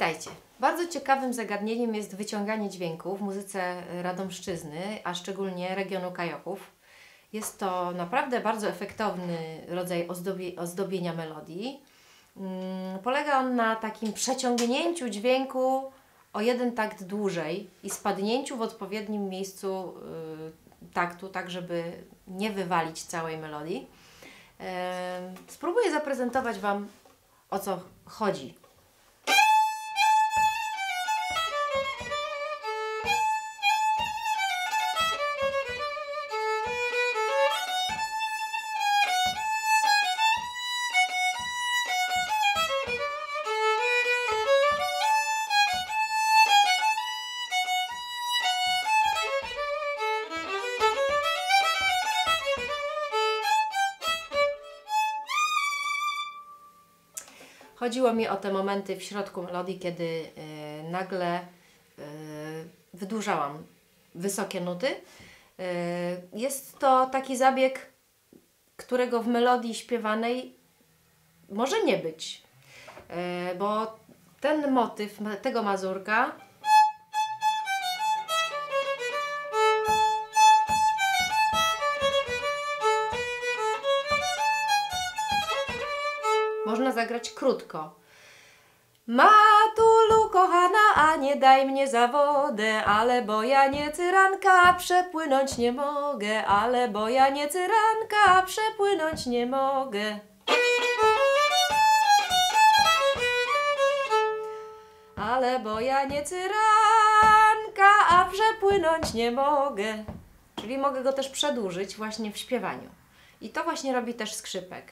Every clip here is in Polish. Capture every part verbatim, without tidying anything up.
Witajcie. Bardzo ciekawym zagadnieniem jest wyciąganie dźwięku w muzyce radomszczyzny, a szczególnie regionu Kajoków. Jest to naprawdę bardzo efektowny rodzaj ozdobie, ozdobienia melodii. Hmm, polega on na takim przeciągnięciu dźwięku o jeden takt dłużej i spadnięciu w odpowiednim miejscu yy, taktu, tak żeby nie wywalić całej melodii. Yy, spróbuję zaprezentować Wam, o co chodzi. Chodziło mi o te momenty w środku melodii, kiedy yy, nagle yy, wydłużałam wysokie nuty. Yy, jest to taki zabieg, którego w melodii śpiewanej może nie być, yy, bo ten motyw tego mazurka można zagrać krótko. Matulu kochana, a nie daj mnie za wodę, ale bo ja nie cyranka, przepłynąć nie mogę, ale bo ja nie cyranka, przepłynąć nie mogę. Ale bo ja nie cyranka, a przepłynąć nie mogę. Czyli mogę go też przedłużyć właśnie w śpiewaniu. I to właśnie robi też skrzypek.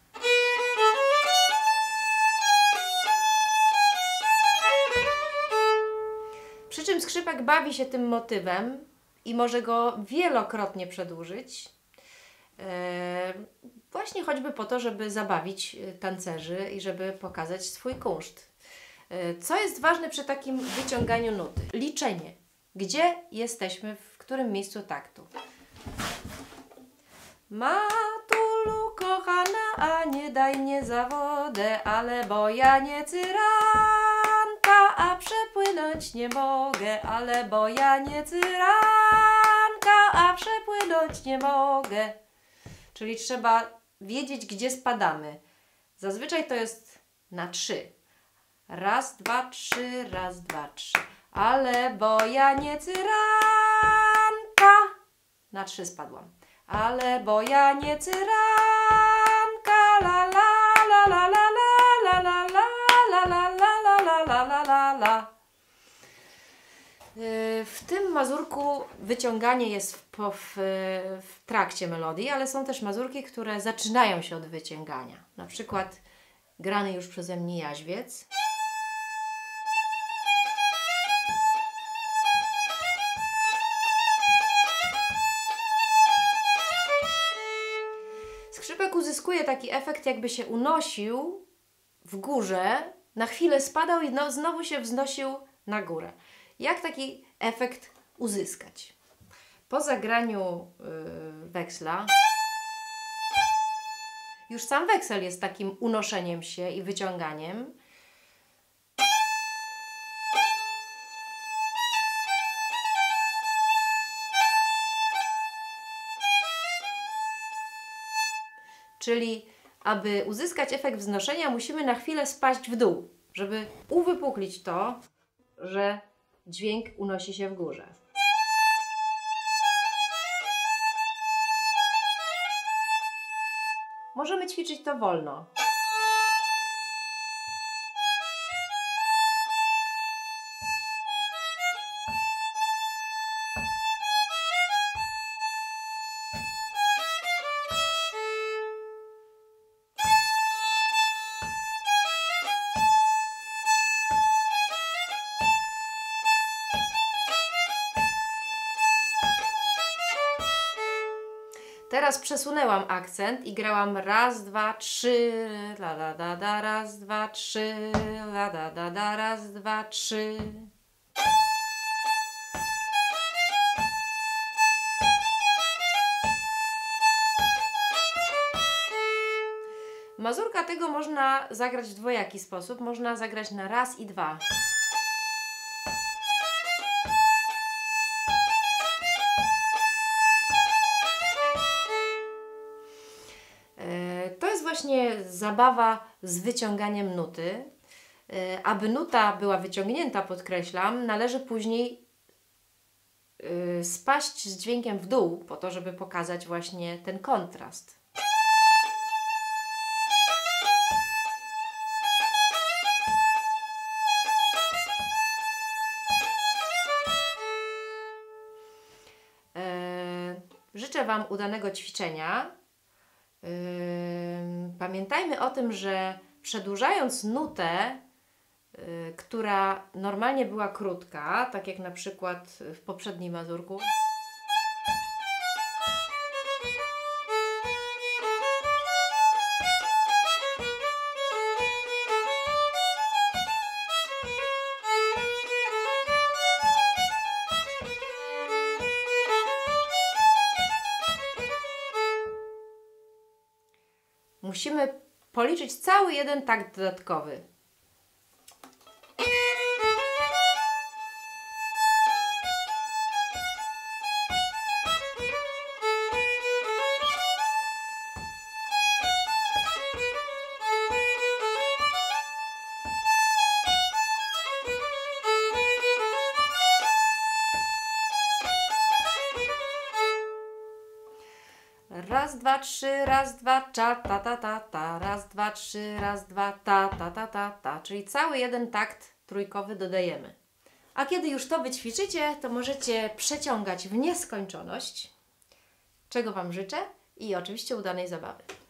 Przy czym skrzypek bawi się tym motywem i może go wielokrotnie przedłużyć, yy, właśnie choćby po to, żeby zabawić tancerzy i żeby pokazać swój kunszt. Yy, co jest ważne przy takim wyciąganiu nuty? Liczenie. Gdzie jesteśmy, w którym miejscu taktu. Matulu kochana, a nie daj mnie za wodę, ale bo ja nie cyranka, a przepłynąć nie mogę, ale bo ja nie cyranka, a przepłynąć nie mogę. Czyli trzeba wiedzieć, gdzie spadamy. Zazwyczaj to jest na trzy. Raz, dwa, trzy, raz, dwa, trzy. Ale bo ja nie cyranka. Na trzy spadłam. Ale bo ja nie cyranka. La la la la la la la la la la la la la la la la. W tym mazurku wyciąganie jest w, w, w trakcie melodii, ale są też mazurki, które zaczynają się od wyciągania. Na przykład grany już przeze mnie Jaźwiec. Skrzypek uzyskuje taki efekt, jakby się unosił w górze, na chwilę spadał i no, znowu się wznosił na górę. Jak taki efekt uzyskać? Po zagraniu yy, weksla, już sam weksel jest takim unoszeniem się i wyciąganiem. Czyli aby uzyskać efekt wznoszenia, musimy na chwilę spaść w dół, żeby uwypuklić to, że dźwięk unosi się w górze. Możemy ćwiczyć to wolno. Teraz przesunęłam akcent i grałam raz, dwa, trzy, la da da da, raz, dwa, trzy, la da da da, raz, dwa, trzy. Mazurka tego można zagrać w dwojaki sposób. Można zagrać na raz i dwa. To jest właśnie zabawa z wyciąganiem nuty. Aby nuta była wyciągnięta, podkreślam, należy później spaść z dźwiękiem w dół, po to, żeby pokazać właśnie ten kontrast. Życzę Wam udanego ćwiczenia. Pamiętajmy o tym, że przedłużając nutę, która normalnie była krótka, tak jak na przykład w poprzednim mazurku, musimy policzyć cały jeden takt dodatkowy. Raz, dwa, trzy, raz, dwa, cza, ta, ta, ta, ta, raz, dwa, trzy, raz, dwa, ta, ta, ta, ta, ta, czyli cały jeden takt trójkowy dodajemy. A kiedy już to wyćwiczycie, to możecie przeciągać w nieskończoność, czego Wam życzę i oczywiście udanej zabawy.